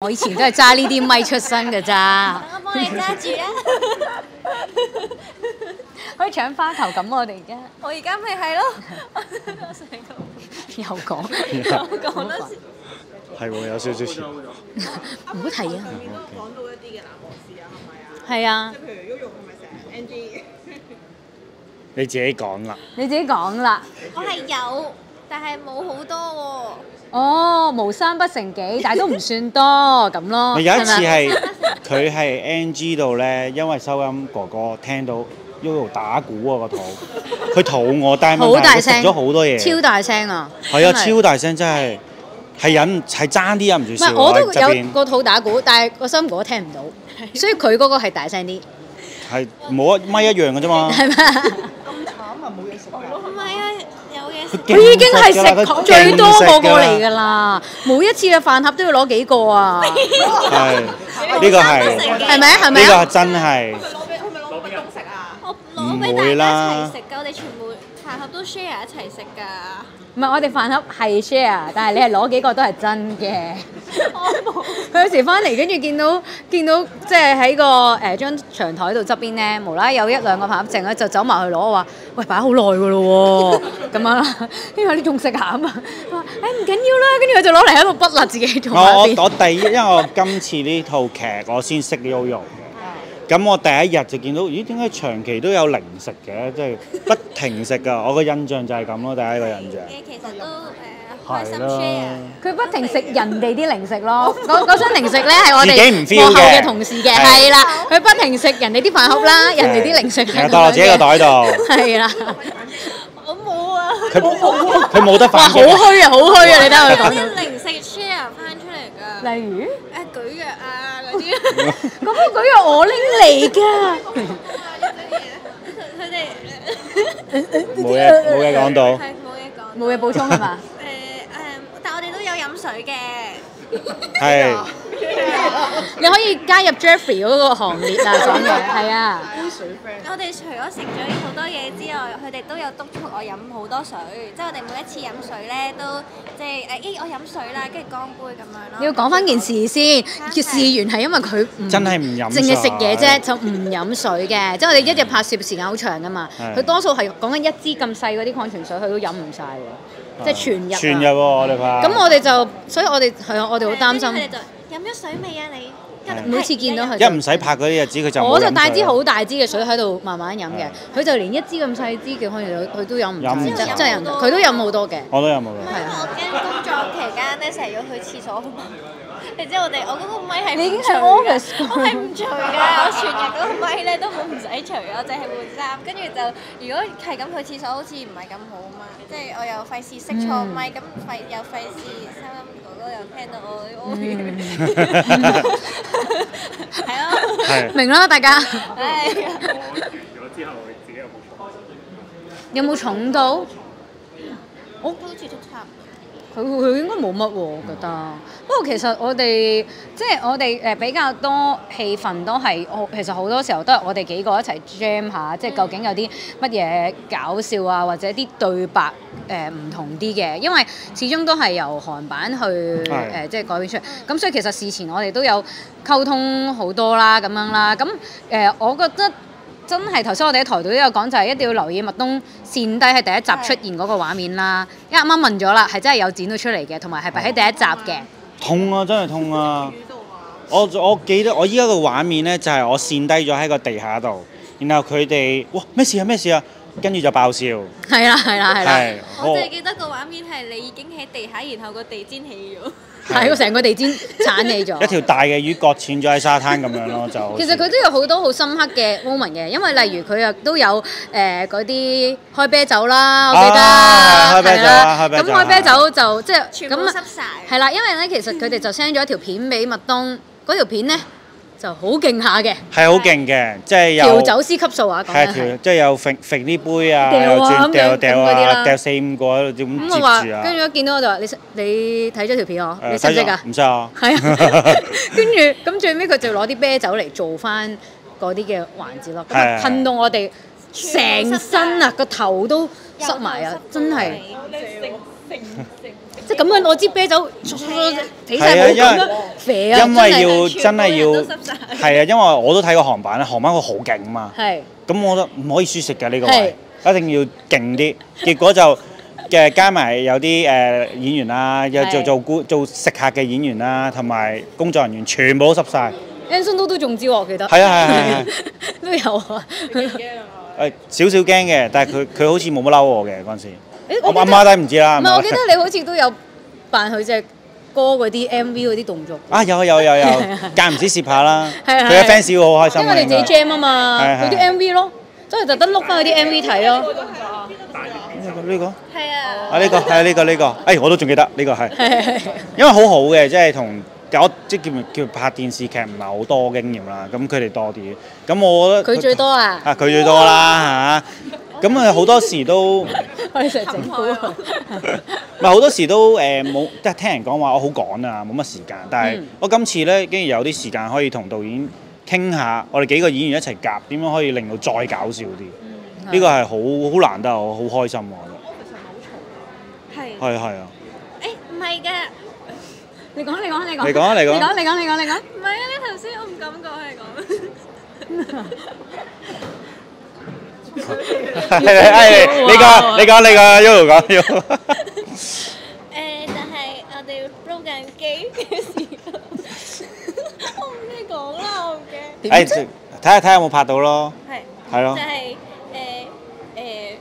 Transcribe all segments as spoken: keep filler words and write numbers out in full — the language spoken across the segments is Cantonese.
我以前都係揸呢啲咪出身㗎咋。 我幫你揸住啊！ 可以搶花球咁我哋而家。 我而家咪係咯， 又講， 又講多次。 係喎，有少少似。 唔好提啊！ 講到一啲嘅男同事啊，係咪啊？ 係啊， 即係譬如 Yoyo 係咪成日 N G？ 你自己講啦。 你自己講啦。 我係有，但係冇好多喎。 哦，無三不成幾，但係都唔算多咁咯。 有一次係咪係佢係 N G 度咧，因為收音哥哥聽到 Yoyo 打鼓啊個肚，佢肚餓，但係問題係佢食咗好多嘢， 超大聲啊！ 係啊， 真係超大聲，真係係忍係爭啲忍唔住笑唔係，我都有喺側邊， 個肚打鼓，但係個收音哥哥聽唔到，所以佢嗰個係大聲啲， 係冇一咪一樣嘅啫嘛。 係咩？ 咁慘啊，冇嘢食㗎。 唔係啊，有嘢食。 佢已經係食佢最多勁食㗎個個嚟㗎啦，每一次嘅飯盒都要攞幾個啊！ 係呢個係係咪啊？係咪啊？ 呢個係真係。 佢攞俾佢咪攞俾東食啊？ 我攞俾大家一齊食㗎，我哋全部飯盒都 share 一齊食㗎。 唔係，我哋飯盒係 share，但係你係攞幾個都係真嘅。 我冇。 佢有時翻嚟，跟住見到見到即係喺個誒張長台度側邊咧，無啦啦有一兩個飯盒剩咧，就走埋去攞。我話：喂，擺好耐㗎咯喎，咁樣啦。跟住你仲食下啊嘛？佢話：誒唔緊要啦。跟住佢就攞嚟喺度筆啦，自己做我我下邊。 我第一，因為我今次呢套劇我先識 Yoyo 嘅，咁我第一日就見到，咦點解長期都有零食嘅，即係不停食㗎。我個印象就係咁咯，第一個印象。 嘅其實都誒開心係啦 share。 佢不停食人哋啲零食咯，嗰嗰箱零食咧係我自己唔哋 feel 幕後嘅嘅同事嘅， 係係啦，佢不停食人哋啲飯盒啦，人哋啲零食係袋落自己個袋度， 係啦， 我冇啊！ 佢佢冇得哇好反擊。 虛啊，好虛啊，你睇佢嗰講， 啲零食 share 翻出嚟㗎。 例如誒舉藥啊嗰啲。 咁嗰樣我拎嚟㗎， 佢哋冇嘢冇嘢講到。 係冇嘢講。 冇嘢補充係嘛？ 誒誒，但我哋都有飲水嘅。 係你可以加入 Jeffrey 嗰個行列啊，講嘢係啊， 我哋除咗食咗好多嘢之外，佢哋都有督促我飲好多水，即係我哋每一次飲水咧都即係誒，咦我飲水啦，跟住乾杯咁樣咯。 你要講翻件事先，叫事源係因為佢唔真係唔飲水淨係食嘢啫，就唔飲水嘅，即係我哋一日拍攝時間好長㗎嘛， 係佢多數係講緊一支咁細嗰啲礦泉水，佢都飲唔晒喎，即係全日啊。 全日喎，我哋拍。 咁我哋就，所以我哋係啊，我哋好擔心。 佢哋就飲咗水未啊你？ 每次見到佢一唔使拍嗰啲日子，佢就冇我就飲水帶支好大支嘅水喺度慢慢飲嘅，佢就連一支咁細支嘅可能佢都飲唔飲唔晒，真晒真係飲唔晒佢都飲好多嘅。 我都有冇嘅。 因為我驚工作期間咧，成日要去廁所。你知我哋我嗰個咪係你已經喺唔除㗎 office 我係唔除㗎，我全日嗰個咪咧都冇唔使除，我淨係換衫。跟住就如果係咁去廁所，好似唔係咁好啊嘛。即係我又費事識錯咪，咁費又費事收音哥哥又聽到我屙嘢。係咯。 係。 明啦，大家唉。 有冇重到？ 我好似都差唔多。 佢佢應該冇乜喎，我覺得。不過其實我哋即係我哋誒比較多氣氛都係，我其實好多時候都係我哋幾個一齊 jam 下，即係究竟有啲乜嘢搞笑啊，或者啲對白誒唔同啲嘅，因為始終都係由韓版去誒即係改編出嚟。咁所以其實事前我哋都有溝通好多啦，咁樣啦。咁誒，我覺得。真係頭先我哋喺台度都有講，就係一定要留意麥冬跣低喺第一集出現嗰個畫面啦。因為啱啱問咗啦，係真係有剪到出嚟嘅，同埋係擺喺第一集嘅。 痛啊！真係痛啊！我我記得我依家個畫面咧，就係我跣低咗喺個地下度，然後佢哋哇咩事啊咩事啊，跟住就爆笑。 係啦係啦係啦。 係。 我淨係記得個畫面係你已經喺地下，然後個地氈起咗。 係，成個地氈鏟起咗。 一條大嘅魚擱淺咗喺沙灘咁樣咯，就。 其實佢都有好多好深刻嘅 moment 嘅，因為例如佢又都有誒嗰啲開啤酒啦，我記得。 啊，開啤酒啊，開啤酒。 咁開啤酒就即係全部濕晒。 係啦，因為咧其實佢哋就 send 咗一條片俾麥冬，嗰條片咧就好勁下嘅。 係好勁嘅，即係有。 調酒師級數啊，講緊係。 即係有揈揈啲杯啊， 掉啊咁樣掉掉咁嗰啲啦啊，掉四五個喺度咁咁我話， 接住啊。 跟住一見到我就話：你識你睇咗條片嗬？你識唔識㗎？ 唔識啊。 係啊，跟住咁最尾佢就攞啲啤酒嚟做翻嗰啲嘅環節咯，咁啊噴到我哋成身啊個頭都濕埋啊，真係。 即係咁樣攞支啤酒起晒係啊因為冇咁樣啡啊， 因為要全部真係要人都濕晒係啊，因為我都睇過韓版咧，韓版佢好勁啊嘛。 係咁我覺得唔可以輸食嘅呢個位，一定要勁啲。結果就嘅加埋有啲誒、呃、演員啦，有做係做顧做食客嘅演員啦，同埋工作人員全部都濕晒。 Anson 都都中招我記得。 係啊係係係都有啊。 誒少少驚嘅，但係佢佢好似冇乜嬲我嘅嗰陣時。 誒我阿媽都唔知啦。 唔係，我記得你好似都有扮佢隻歌嗰啲 M V 嗰啲動作。 啊有有有有，間唔時攝下啦。 係係佢嘅 fans 會好開心嘅。 因為你自己 jam 啊嘛， 係係佢啲 M V 咯，所以特登碌翻嗰啲 M V 睇咯。 呢個係啊， 啊呢個係啊呢個呢個，誒我都仲記得呢個係。 係係係因為好好嘅，即係同我即係叫叫拍電視劇唔係好多經驗啦，咁佢哋多啲。咁我覺得佢最多啊！ 啊，佢最多啦嚇。咁啊好多時都唔我哋成日整蠱佢。 係好多時都誒冇，即係聽人講話我好趕啊，冇乜時間。但係嗯我今次咧，竟然有啲時間可以同導演傾下，我哋幾個演員一齊夾，點樣可以令到再搞笑啲？呢個係好好難得，我好開心我覺係。 得。係係啊。 誒唔係㗎， 你講你講你講。 你講啊你講你講你講你講你講。 唔係啊！你頭先我唔敢講係講。 係係你講你講你講 Yoyo 講 Yoyo。 誒，但係我哋撈緊機嘅時候，我唔知講啦，我唔驚。 誒，睇下睇下有冇拍到咯。 係。 係咯就。係誒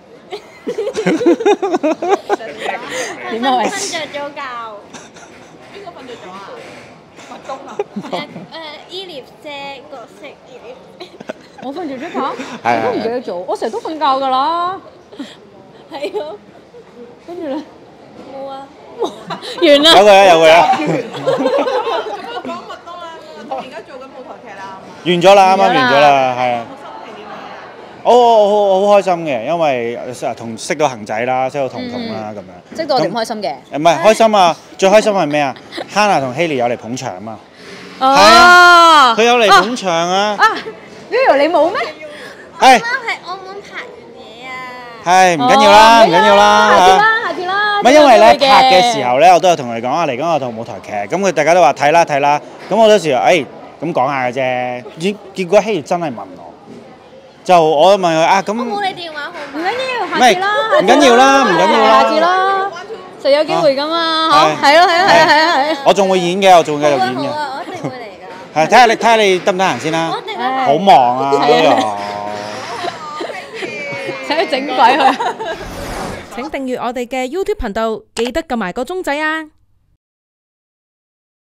誒。 點啊喂瞓着咗覺。 邊個瞓着咗啊？麥冬啊？ 誒誒，伊蓮姐角色伊蓮。 我瞓住咗覺， 係我都唔記得咗，我成日都瞓覺㗎啦。 係咯。 跟住咧， 冇啊。 完啦。 有佢啊有佢啊。 咁講麥冬啦，麥冬而家做緊舞台劇啦， 完咗啦，啱啱完咗啦，係啊。 個心情點樣啊？ 我我我好開心嘅，因為同識到恒仔啦，識到彤彤啦咁樣。 識到我哋唔開心嘅。 誒唔係開心啊！最開心係咩啊？Hannah 同 Hailey 有嚟捧場啊嘛。 哦。 佢有嚟捧場啊。 啊 Yoyo 你冇咩？ 係啱喺澳門拍完嘢啊。 係唔緊要啦，唔緊要啦。 下次啦，下次啦。 唔係因為咧真係會嘅拍嘅時候咧，我都有同佢哋講啊，嚟緊我套舞台劇，咁佢大家都話睇啦睇啦，咁我嗰時候誒咁講下嘅啫，結結果 Hailey 真係問我，就我問佢啊咁， 我冇你電話號唔碼。 緊要， 唔係下次啦， 唔緊要啦唔緊要啦下次啦，就有機會㗎嘛， 係嚇，係咯係咯係啊係啊係啊。 我仲會演嘅，我仲會繼續演嘅， 好啊好啊，我一定會嚟㗎。 係睇下你睇下你得唔得閒先啦我，一定會唉好忙啊係啊 ，Yoyo 使整鬼佢。 請訂閱我哋嘅 YouTube 頻道，記得撳埋個鐘仔啊！